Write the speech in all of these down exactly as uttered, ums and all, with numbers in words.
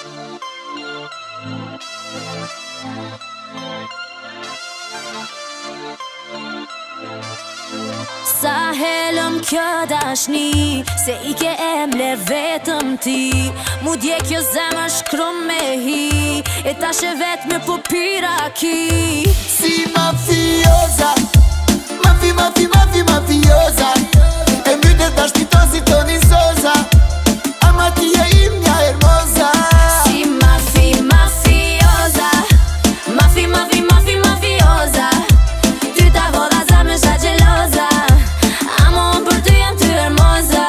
Sa helëm kjo dashni, se I ke emler vetëm ti. Mu dje kjo zemër shkrum me hi, e ta she vet me po pira ki. Si mafiosa, mafi, mafi, mafi, mafiosa. E mbytet dashni to si Toni Sosa, ama ti e imja hermosa. Si mafi, mafiosa, mafi, mafi, mafi, mafiosa. Ty ta voda zemër sa gjeloza, amo unë për ty jam ty hermosa.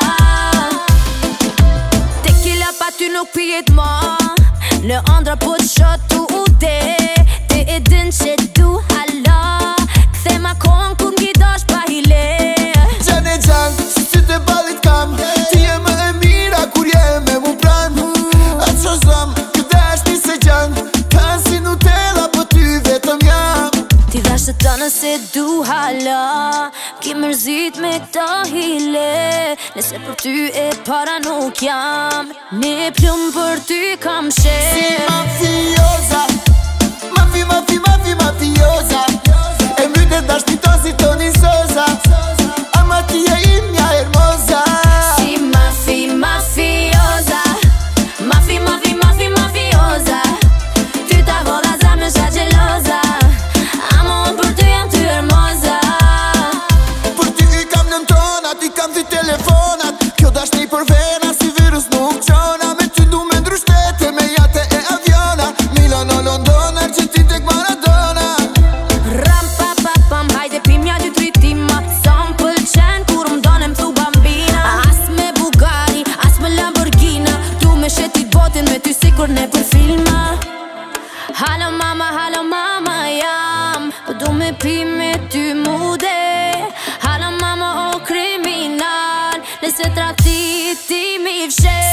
Tequila pa ty nuk pijet ma, në andra po të shotu u de. Ti e din që du hala, kthe ma kohën ku n'gidosh pa hile. Gjan e gjan, si që të balit kam, ti e më e mira kur je me mu pran. Atë që zëm, këtë dashni se gjan, kanë si Nutella po ty vetëm jam. Ti dhash të të nëse du hala, ki mërzit me këta hile. Nëse për ty e para nuk jam, ne plum për ty kam she. Si mafiosa, mafi, mafi, mafi, mafiosa. E mbytet dashni to si Toni Sosa, ama ti e imja hermosa. Si mafi, mafiosa, mafi, mafi, mafi, mafiosa. Ty ta voda zemër sa gjeloza, amo unë për ty jam ty hermosa. Për ty I kam nën tonat, I kam ty telefonat. Kjo dashni për vena si virus nuk qona. Me ty du me ndru shtete, me jate e aviona. Milano, London, Argentin tek Maradona. Ram pa pa pam, hajde pimja dy tritima. Sa m'pëlqen kur m'done m'thu bambina. As me Bugatti, as me Lamborghini. Tu me shetit botin me ty sikur ne për filma. Halo mama, halo mama jam, po du me pi me ty mude. Halo mama o kriminal, nëse tradhti ti mi fshe.